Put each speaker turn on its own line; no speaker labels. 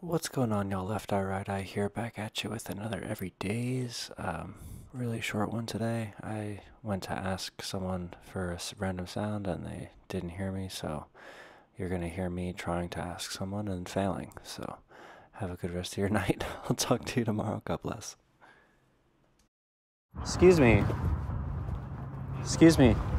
What's going on, y'all? Left Eye, Right Eye here, back at you with another Everydays. Really short one today. I went to ask someone for a random sound and they didn't hear me, so you're gonna hear me trying to ask someone and failing. So have a good rest of your night. I'll talk to you tomorrow. God bless. Excuse me. Excuse me.